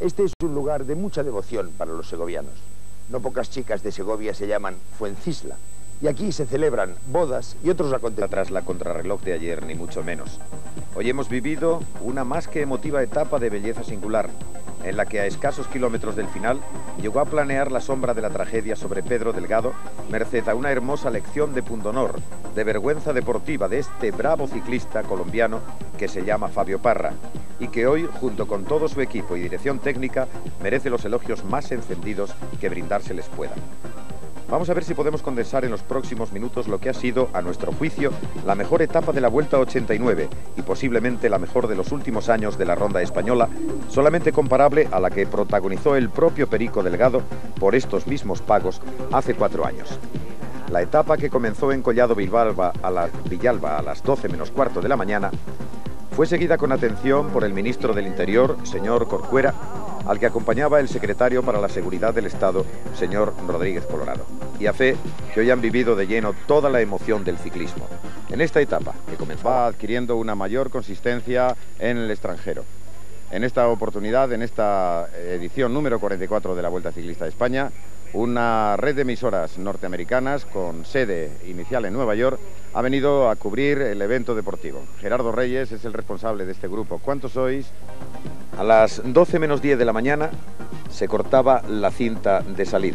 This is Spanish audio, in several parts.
Este es un lugar de mucha devoción para los segovianos. No pocas chicas de Segovia se llaman Fuencisla, y aquí se celebran bodas y otros acontecimientos. Tras la contrarreloj de ayer, ni mucho menos. Hoy hemos vivido una más que emotiva etapa de belleza singular, en la que a escasos kilómetros del final llegó a planear la sombra de la tragedia sobre Pedro Delgado, merced a una hermosa lección de pundonor, de vergüenza deportiva de este bravo ciclista colombiano que se llama Fabio Parra, y que hoy, junto con todo su equipo y dirección técnica, merece los elogios más encendidos que brindárseles pueda. Vamos a ver si podemos condensar en los próximos minutos lo que ha sido, a nuestro juicio, la mejor etapa de la Vuelta 89 y posiblemente la mejor de los últimos años de la Ronda Española, solamente comparable a la que protagonizó el propio Perico Delgado por estos mismos pagos hace 4 años. La etapa, que comenzó en Collado Villalba a las 12 menos cuarto de la mañana, fue seguida con atención por el ministro del Interior, señor Corcuera, al que acompañaba el secretario para la Seguridad del Estado, señor Rodríguez Colorado. Y a fe que hoy han vivido de lleno toda la emoción del ciclismo. En esta etapa, que comenzaba adquiriendo una mayor consistencia en el extranjero. En esta oportunidad, en esta edición número 44 de la Vuelta Ciclista de España, una red de emisoras norteamericanas con sede inicial en Nueva York ha venido a cubrir el evento deportivo. Gerardo Reyes es el responsable de este grupo. ¿Cuántos sois? A las 12 menos 10 de la mañana se cortaba la cinta de salida.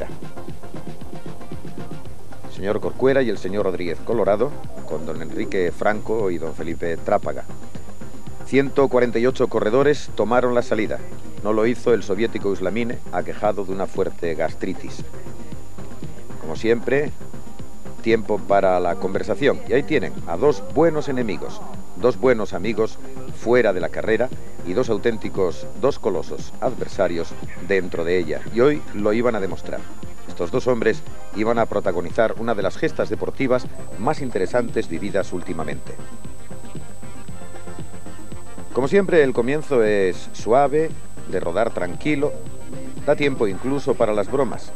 El señor Corcuera y el señor Rodríguez Colorado, con don Enrique Franco y don Felipe Trápaga. 148 corredores tomaron la salida. No lo hizo el soviético Uslamine, aquejado de una fuerte gastritis. Como siempre, tiempo para la conversación. Y ahí tienen a dos buenos enemigos, dos buenos amigos fuera de la carrera y dos colosos adversarios dentro de ella. Y hoy lo iban a demostrar. Estos dos hombres iban a protagonizar una de las gestas deportivas más interesantes vividas últimamente. Como siempre, el comienzo es suave, de rodar tranquilo, da tiempo incluso para las bromas.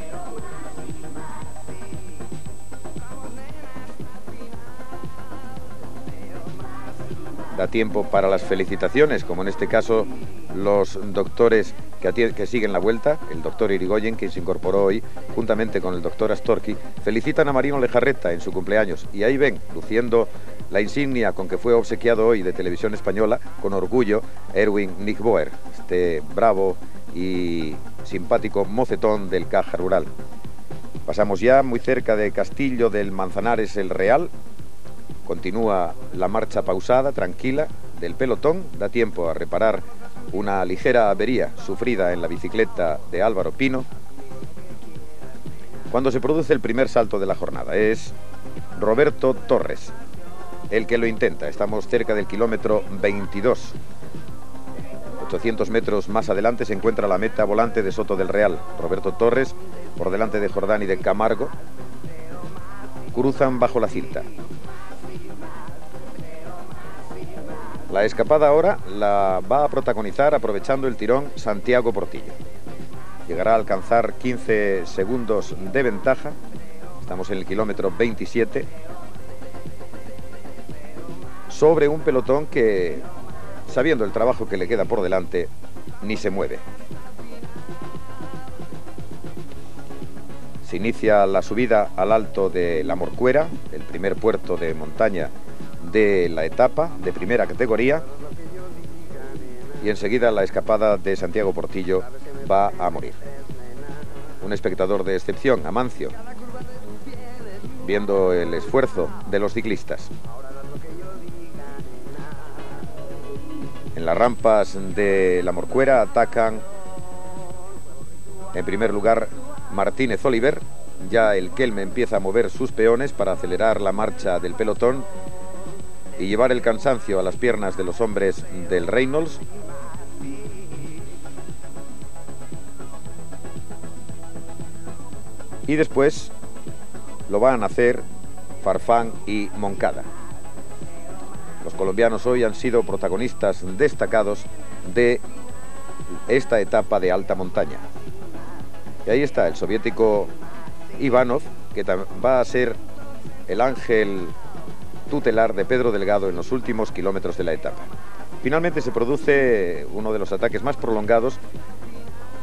Da tiempo para las felicitaciones, como en este caso los doctores que siguen la vuelta, el doctor Irigoyen, quien se incorporó hoy, juntamente con el doctor Astorqui, felicitan a Marino Lejarreta en su cumpleaños. Y ahí ven, luciendo la insignia con que fue obsequiado hoy de Televisión Española, con orgullo, Erwin Nickboer, este bravo y simpático mocetón del Caja Rural. Pasamos ya muy cerca de Castillo del Manzanares el Real. Continúa la marcha pausada, tranquila, del pelotón. Da tiempo a reparar una ligera avería sufrida en la bicicleta de Álvaro Pino, cuando se produce el primer salto de la jornada. Es Roberto Torres el que lo intenta. Estamos cerca del kilómetro 22. 800 metros más adelante se encuentra la meta volante de Soto del Real. Roberto Torres, por delante de Jordán y de Camargo, cruzan bajo la cinta. La escapada ahora la va a protagonizar, aprovechando el tirón, Santiago Portillo. Llegará a alcanzar 15 segundos de ventaja. Estamos en el kilómetro 27. Sobre un pelotón que, sabiendo el trabajo que le queda por delante, ni se mueve. Se inicia la subida al alto de La Morcuera, el primer puerto de montaña de la etapa, de primera categoría, y enseguida la escapada de Santiago Portillo va a morir. Un espectador de excepción, Amancio, viendo el esfuerzo de los ciclistas. En las rampas de La Morcuera atacan en primer lugar Martínez Oliver. Ya el Kelme empieza a mover sus peones para acelerar la marcha del pelotón y llevar el cansancio a las piernas de los hombres del Reynolds. Y después lo van a hacer Farfán y Moncada. Los colombianos hoy han sido protagonistas destacados de esta etapa de alta montaña. Y ahí está el soviético Ivanov, que va a ser el ángel tutelar de Pedro Delgado en los últimos kilómetros de la etapa. Finalmente se produce uno de los ataques más prolongados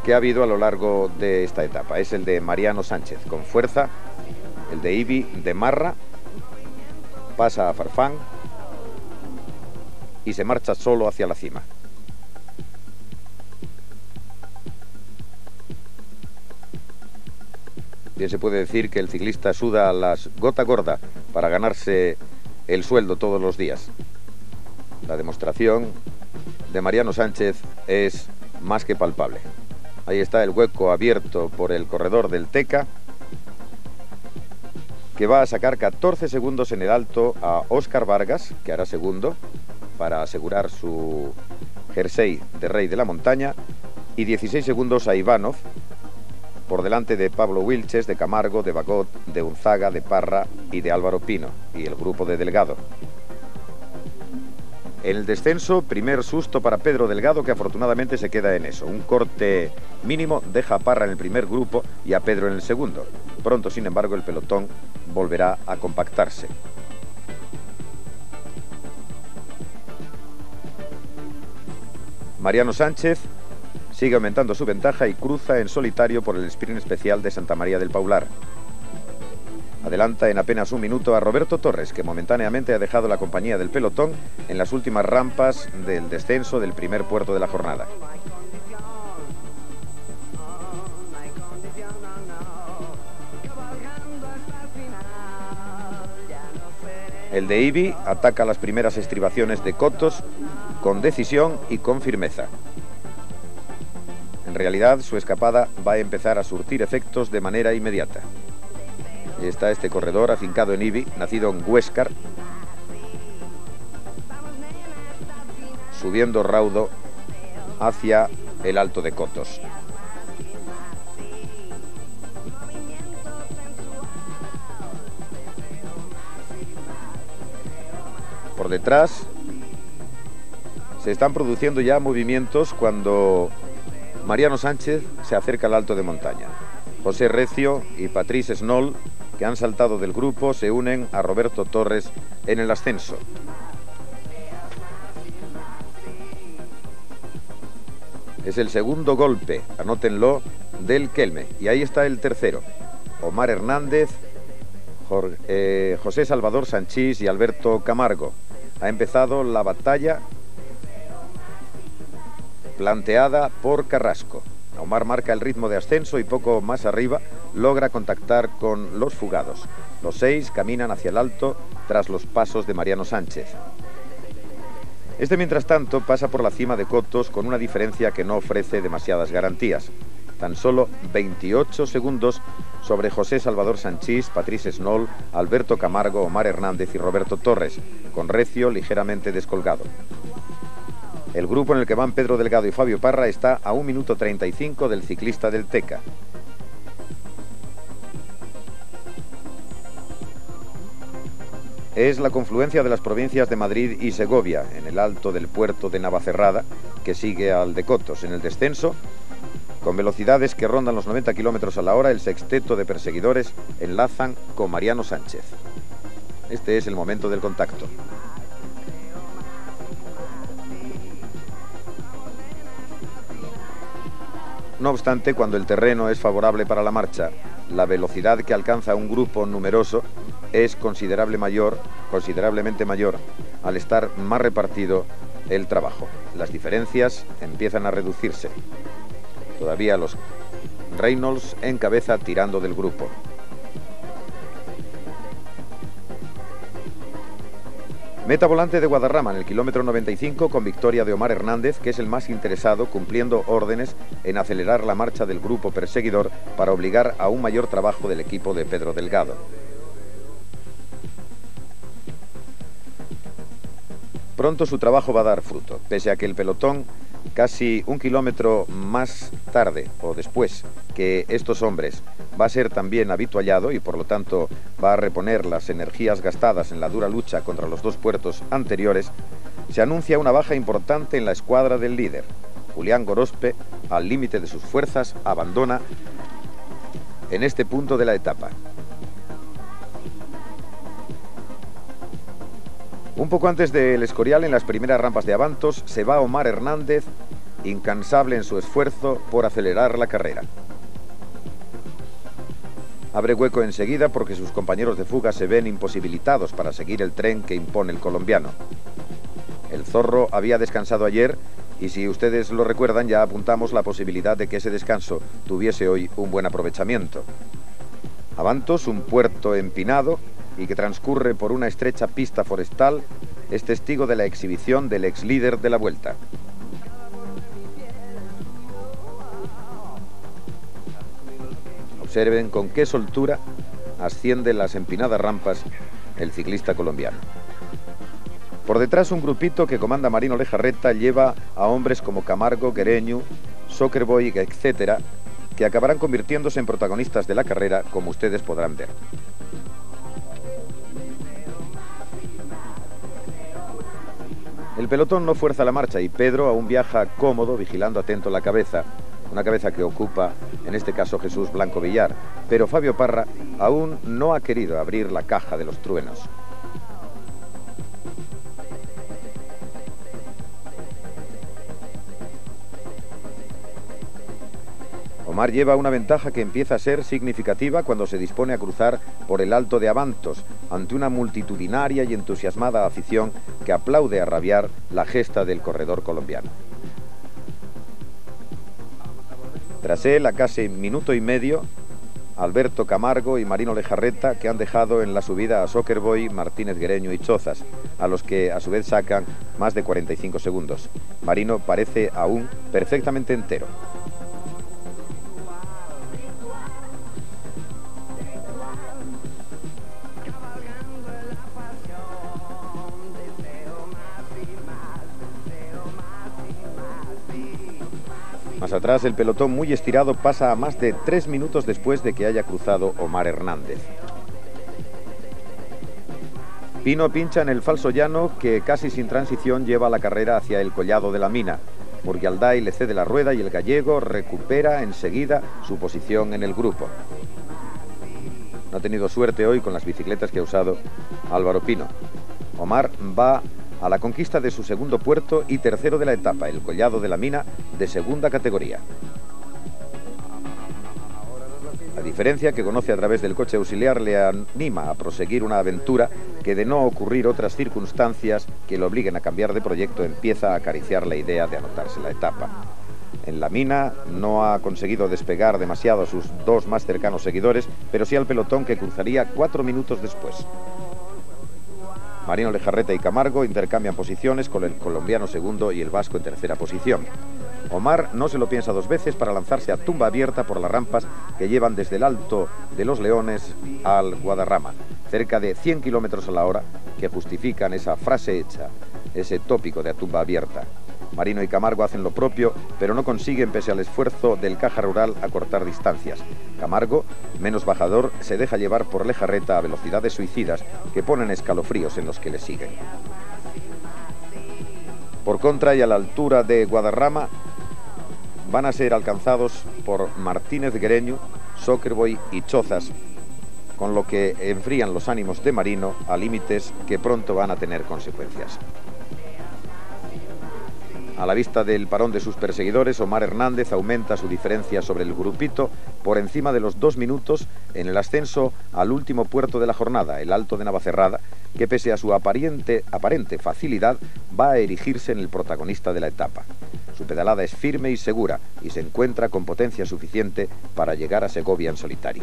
que ha habido a lo largo de esta etapa. Es el de Mariano Sánchez, con fuerza, el de Ibi de Marra, pasa a Farfán y se marcha solo hacia la cima. Bien se puede decir que el ciclista suda las gota gorda para ganarse el sueldo todos los días. La demostración de Mariano Sánchez es más que palpable. Ahí está el hueco abierto por el corredor del Teca, que va a sacar 14 segundos en el alto a Óscar Vargas, que hará segundo para asegurar su jersey de rey de la montaña, y 16 segundos a Ivanov, por delante de Pablo Wilches, de Camargo, de Bagot, de Unzaga, de Parra y de Álvaro Pino, y el grupo de Delgado. En el descenso, primer susto para Pedro Delgado, que afortunadamente se queda en eso. Un corte mínimo deja a Parra en el primer grupo y a Pedro en el segundo. Pronto, sin embargo, el pelotón volverá a compactarse. Mariano Sánchez sigue aumentando su ventaja y cruza en solitario por el sprint especial de Santa María del Paular. Adelanta en apenas un minuto a Roberto Torres, que momentáneamente ha dejado la compañía del pelotón en las últimas rampas del descenso del primer puerto de la jornada. El de Ibi ataca las primeras estribaciones de Cotos con decisión y con firmeza. En realidad, su escapada va a empezar a surtir efectos de manera inmediata. Ahí está este corredor afincado en Ibi, nacido en Huéscar, subiendo raudo hacia el Alto de Cotos. Por detrás se están produciendo ya movimientos cuando Mariano Sánchez se acerca al alto de montaña. José Recio y Patrice Snoll, que han saltado del grupo, se unen a Roberto Torres en el ascenso. Es el segundo golpe, anótenlo, del Kelme. Y ahí está el tercero. Omar Hernández, José Salvador Sanchís y Alberto Camargo. Ha empezado la batalla planteada por Carrasco. Omar marca el ritmo de ascenso y poco más arriba logra contactar con los fugados. Los 6 caminan hacia el alto tras los pasos de Mariano Sánchez. Este, mientras tanto, pasa por la cima de Cotos con una diferencia que no ofrece demasiadas garantías. Tan solo 28 segundos sobre José Salvador Sanchís, Patrice Snoll, Alberto Camargo, Omar Hernández y Roberto Torres, con Recio ligeramente descolgado. El grupo en el que van Pedro Delgado y Fabio Parra está a 1 minuto 35 del ciclista del Teca. Es la confluencia de las provincias de Madrid y Segovia, en el alto del puerto de Navacerrada, que sigue al de Cotos. En el descenso, con velocidades que rondan los 90 kilómetros a la hora, el sexteto de perseguidores enlazan con Mariano Sánchez. Este es el momento del contacto. No obstante, cuando el terreno es favorable para la marcha, la velocidad que alcanza un grupo numeroso es considerablemente mayor al estar más repartido el trabajo. Las diferencias empiezan a reducirse. Todavía los Reynolds en cabeza tirando del grupo. Meta volante de Guadarrama en el kilómetro 95 con victoria de Omar Hernández, que es el más interesado, cumpliendo órdenes en acelerar la marcha del grupo perseguidor para obligar a un mayor trabajo del equipo de Pedro Delgado. Pronto su trabajo va a dar fruto, pese a que el pelotón, casi 1 kilómetro más tarde o después que estos hombres, va a ser también habituallado y por lo tanto va a reponer las energías gastadas en la dura lucha contra los 2 puertos anteriores. Se anuncia una baja importante en la escuadra del líder. Julián Gorospe, al límite de sus fuerzas, abandona en este punto de la etapa. Un poco antes del Escorial, en las primeras rampas de Abantos, se va Omar Hernández incansable en su esfuerzo por acelerar la carrera. Abre hueco enseguida porque sus compañeros de fuga se ven imposibilitados para seguir el tren que impone el colombiano. El Zorro había descansado ayer y, si ustedes lo recuerdan, ya apuntamos la posibilidad de que ese descanso tuviese hoy un buen aprovechamiento. Abantos, un puerto empinado y que transcurre por una estrecha pista forestal, es testigo de la exhibición del ex líder de la Vuelta. Observen con qué soltura asciende las empinadas rampas el ciclista colombiano. Por detrás, un grupito que comanda Marino Lejarreta lleva a hombres como Camargo, Guereñu, Soccerboy, etcétera, que acabarán convirtiéndose en protagonistas de la carrera, como ustedes podrán ver. El pelotón no fuerza la marcha y Pedro aún viaja cómodo, vigilando atento la cabeza, una cabeza que ocupa, en este caso, Jesús Blanco Villar, pero Fabio Parra aún no ha querido abrir la caja de los truenos. Omar lleva una ventaja que empieza a ser significativa cuando se dispone a cruzar por el Alto de Abantos, ante una multitudinaria y entusiasmada afición que aplaude a rabiar la gesta del corredor colombiano. Tras él, a casi minuto y medio, Alberto Camargo y Marino Lejarreta, que han dejado en la subida a Soccerboy, Martínez Guereñu y Chozas, a los que a su vez sacan más de 45 segundos. Marino parece aún perfectamente entero. Más atrás, el pelotón muy estirado pasa a más de 3 minutos después de que haya cruzado Omar Hernández. Pino pincha en el falso llano que casi sin transición lleva la carrera hacia el Collado de la Mina. Murgialday le cede la rueda y el gallego recupera enseguida su posición en el grupo. No ha tenido suerte hoy con las bicicletas que ha usado Álvaro Pino. Omar va a la conquista de su segundo puerto y tercero de la etapa, el Collado de la Mina, de segunda categoría. La diferencia que conoce a través del coche auxiliar le anima a proseguir una aventura que, de no ocurrir otras circunstancias que lo obliguen a cambiar de proyecto, empieza a acariciar la idea de anotarse la etapa. En la Mina no ha conseguido despegar demasiado a sus dos más cercanos seguidores, pero sí al pelotón que cruzaría 4 minutos después. Marino Lejarreta y Camargo intercambian posiciones con el colombiano segundo y el vasco en tercera posición. Omar no se lo piensa dos veces para lanzarse a tumba abierta por las rampas que llevan desde el Alto de los Leones al Guadarrama, cerca de 100 kilómetros a la hora, que justifican esa frase hecha, ese tópico de a tumba abierta. Marino y Camargo hacen lo propio, pero no consiguen, pese al esfuerzo del Caja Rural, acortar distancias. Camargo, menos bajador, se deja llevar por Lejarreta a velocidades suicidas que ponen escalofríos en los que le siguen. Por contra, y a la altura de Guadarrama, van a ser alcanzados por Martínez Guereñu, Soccerboy y Chozas, con lo que enfrían los ánimos de Marino a límites que pronto van a tener consecuencias. A la vista del parón de sus perseguidores, Omar Hernández aumenta su diferencia sobre el grupito por encima de los 2 minutos en el ascenso al último puerto de la jornada, el Alto de Navacerrada, que pese a su aparente facilidad va a erigirse en el protagonista de la etapa. Su pedalada es firme y segura y se encuentra con potencia suficiente para llegar a Segovia en solitario.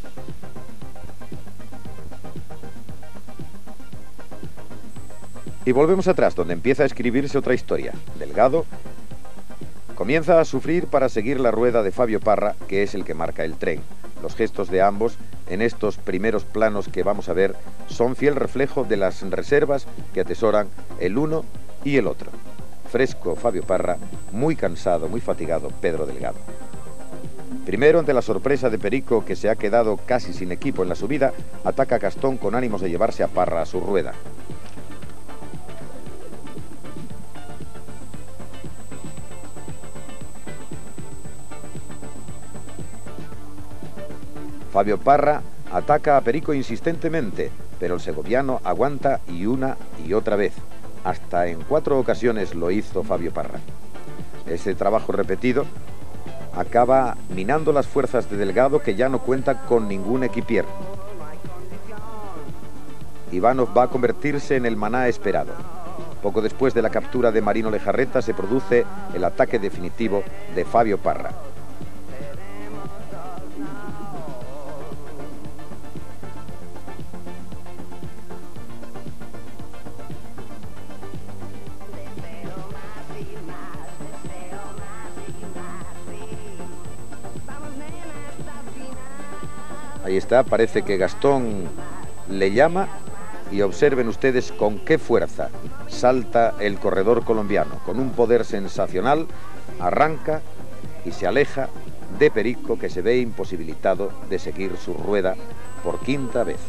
Y volvemos atrás, donde empieza a escribirse otra historia. Delgado comienza a sufrir para seguir la rueda de Fabio Parra, que es el que marca el tren. Los gestos de ambos, en estos primeros planos que vamos a ver, son fiel reflejo de las reservas que atesoran el uno y el otro. Fresco Fabio Parra, muy cansado, muy fatigado Pedro Delgado. Primero, ante la sorpresa de Perico, que se ha quedado casi sin equipo en la subida, ataca a Castón con ánimos de llevarse a Parra a su rueda. Fabio Parra ataca a Perico insistentemente, pero el segoviano aguanta y una y otra vez. Hasta en 4 ocasiones lo hizo Fabio Parra. Ese trabajo repetido acaba minando las fuerzas de Delgado, que ya no cuenta con ningún equipier. Ivanov va a convertirse en el maná esperado. Poco después de la captura de Marino Lejarreta se produce el ataque definitivo de Fabio Parra. Ahí está, parece que Gastón le llama y observen ustedes con qué fuerza salta el corredor colombiano. Con un poder sensacional, arranca y se aleja de Perico, que se ve imposibilitado de seguir su rueda por quinta vez.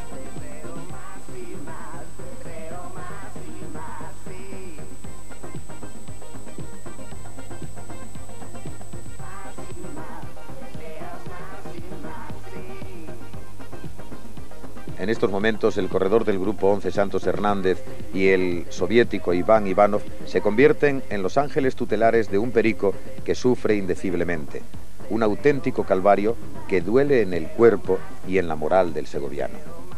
En estos momentos el corredor del Grupo 11, Santos Hernández, y el soviético Iván Ivanov se convierten en los ángeles tutelares de un Perico que sufre indeciblemente. Un auténtico calvario que duele en el cuerpo y en la moral del segoviano.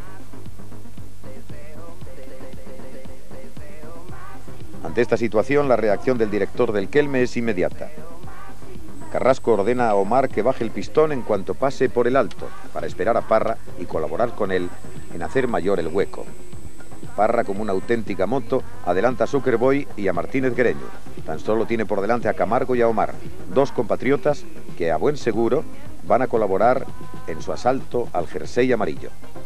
Ante esta situación, la reacción del director del Kelme es inmediata. Carrasco ordena a Omar que baje el pistón en cuanto pase por el alto, para esperar a Parra y colaborar con él en hacer mayor el hueco. Parra, como una auténtica moto, adelanta a Zuckerboy y a Martínez Guereño. Tan solo tiene por delante a Camargo y a Omar, dos compatriotas que a buen seguro van a colaborar en su asalto al jersey amarillo.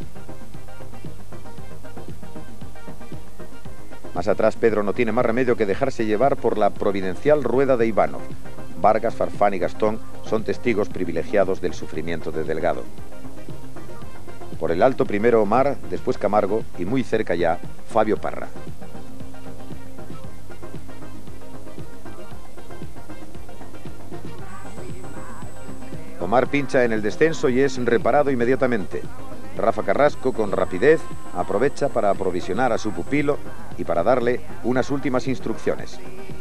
Más atrás, Pedro no tiene más remedio que dejarse llevar por la providencial rueda de Ivanov. Vargas, Farfán y Gastón son testigos privilegiados del sufrimiento de Delgado. Por el alto primero Omar, después Camargo y muy cerca ya Fabio Parra. Omar pincha en el descenso y es reparado inmediatamente. Rafa Carrasco, con rapidez, aprovecha para aprovisionar a su pupilo y para darle unas últimas instrucciones.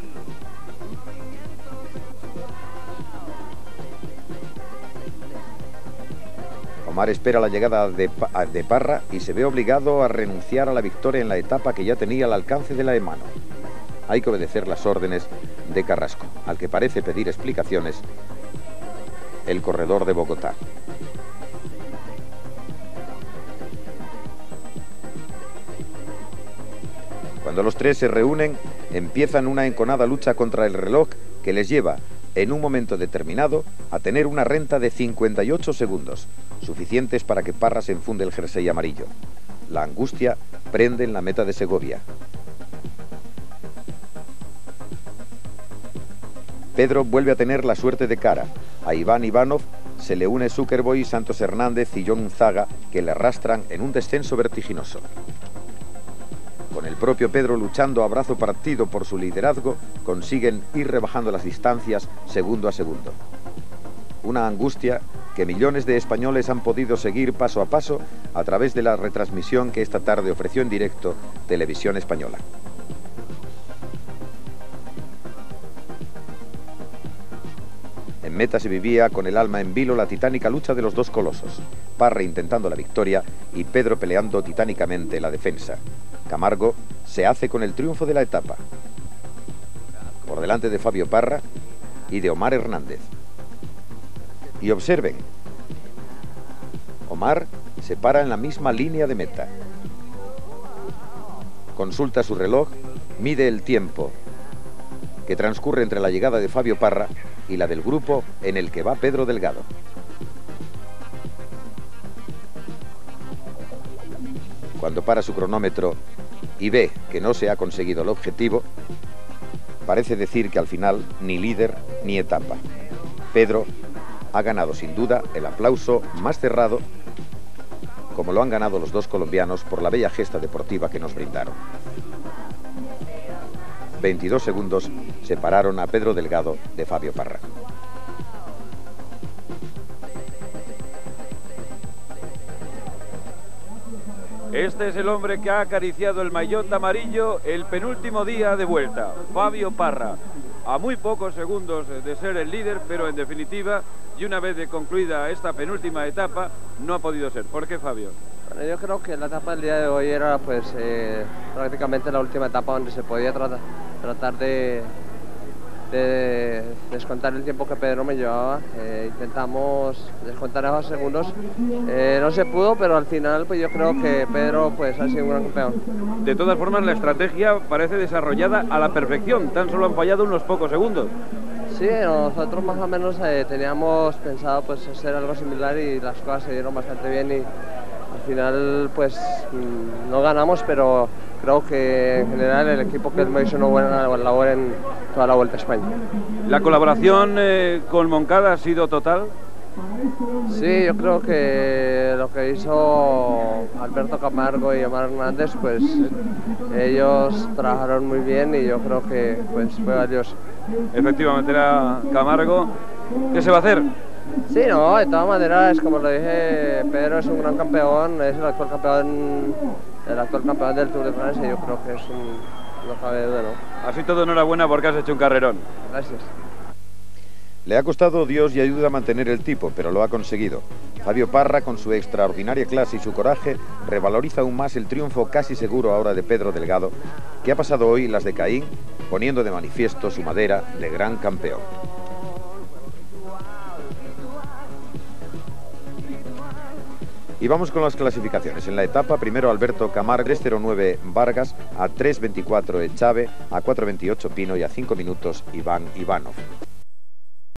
Omar espera la llegada de Parra y se ve obligado a renunciar a la victoria en la etapa que ya tenía al alcance de la mano. Hay que obedecer las órdenes de Carrasco, al que parece pedir explicaciones el corredor de Bogotá. Cuando los tres se reúnen, empiezan una enconada lucha contra el reloj que les lleva, en un momento determinado, a tener una renta de 58 segundos, suficientes para que Parra se enfunde el jersey amarillo. La angustia prende en la meta de Segovia. Pedro vuelve a tener la suerte de cara. A Iván Ivanov se le une Zuckerboy, Santos Hernández y John Unzaga, que le arrastran en un descenso vertiginoso. Con el propio Pedro luchando a brazo partido por su liderazgo, consiguen ir rebajando las distancias segundo a segundo. Una angustia que millones de españoles han podido seguir paso a paso a través de la retransmisión que esta tarde ofreció en directo Televisión Española. En meta se vivía con el alma en vilo la titánica lucha de los dos colosos, Parra intentando la victoria y Pedro peleando titánicamente la defensa. Camargo se hace con el triunfo de la etapa, por delante de Fabio Parra y de Omar Hernández. Y observen, Omar se para en la misma línea de meta. Consulta su reloj, mide el tiempo que transcurre entre la llegada de Fabio Parra y la del grupo en el que va Pedro Delgado. Cuando para su cronómetro y ve que no se ha conseguido el objetivo, parece decir que al final ni líder ni etapa. Pedro ha ganado sin duda el aplauso más cerrado, como lo han ganado los dos colombianos por la bella gesta deportiva que nos brindaron. 22 segundos separaron a Pedro Delgado de Fabio Parra. Este es el hombre que ha acariciado el maillot amarillo el penúltimo día de vuelta, Fabio Parra. a muy pocos segundos de ser el líder, pero en definitiva, y una vez de concluida esta penúltima etapa, no ha podido ser. ¿Por qué, Fabio? Bueno, yo creo que la etapa del día de hoy era pues prácticamente la última etapa donde se podía tratar de descontar el tiempo que Pedro me llevaba. Intentamos descontar esos segundos, no se pudo, pero al final pues yo creo que Pedro pues ha sido un gran campeón. De todas formas, la estrategia parece desarrollada a la perfección, tan solo han fallado unos pocos segundos. Sí, nosotros más o menos teníamos pensado pues hacer algo similar y las cosas se dieron bastante bien y al final pues no ganamos, pero creo que en general el equipo que me hizo una buena labor en toda la Vuelta a España. ¿La colaboración con Moncada ha sido total? Sí, yo creo que lo que hizo Alberto Camargo y Omar Hernández, pues ellos trabajaron muy bien y yo creo que pues fue valioso. Efectivamente era Camargo. ¿Qué se va a hacer? Sí, no, de todas maneras, como lo dije, Pedro es un gran campeón, es el actual campeón del Tour de Francia, yo creo que es no cabe duda, ¿no? Así todo, enhorabuena porque has hecho un carrerón. Gracias. Le ha costado Dios y ayuda a mantener el tipo, pero lo ha conseguido. Fabio Parra, con su extraordinaria clase y su coraje, revaloriza aún más el triunfo casi seguro ahora de Pedro Delgado, que ha pasado hoy las de Caín, poniendo de manifiesto su madera de gran campeón. Y vamos con las clasificaciones. En la etapa, primero Alberto Camargo, 3:09 Vargas, a 3:24 Echave, a 4:28 Pino y a 5 minutos Iván Ivanov.